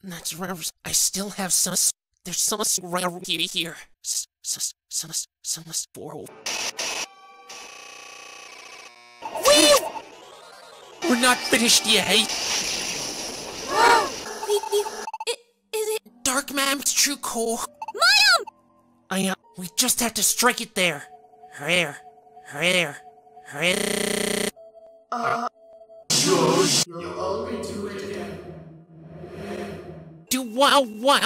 That's rare. I still have some. There's some rare here. Some for. We're not finished yet. Is it Dark Mam's true core? Mom? We just have to strike it there. There. Shush! You'll only do it again. Do wow.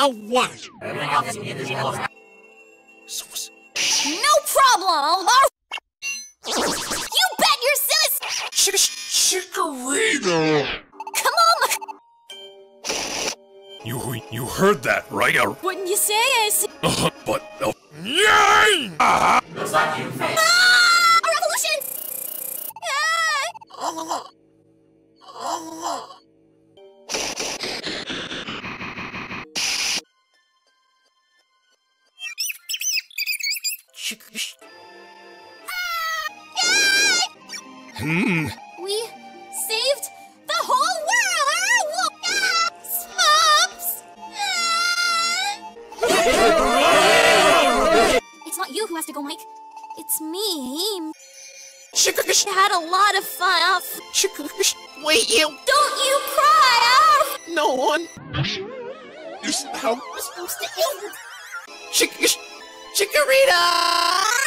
No problem! You bet your silly... Chikorita! Come on! You heard that, right? Wouldn't you say it? But... Yay! Looks like you failed. A revolution! We saved the whole world! Oops! It's not you who has to go, Mike. It's me. I had a lot of fun. Wait, you. Don't you cry! No one. We're supposed to end. Chikorita!